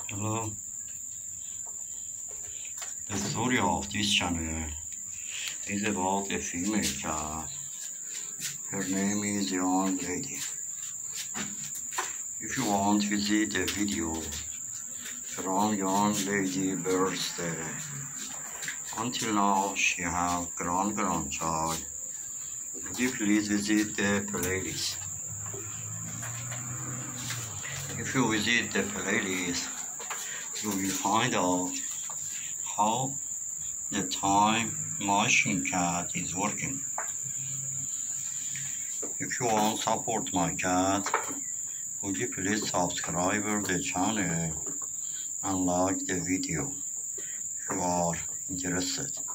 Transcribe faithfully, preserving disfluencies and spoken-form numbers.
Hello. The story of this channel is about a female cat. Her name is Young Lady. If you want to visit a video from Young Lady birthday, until now she have grand grandchild, would you please visit the playlist? If you visit the playlist, you will find out how the time machine cat is working. If you want to support my cat, would you please subscribe the channel and like the video if you are interested.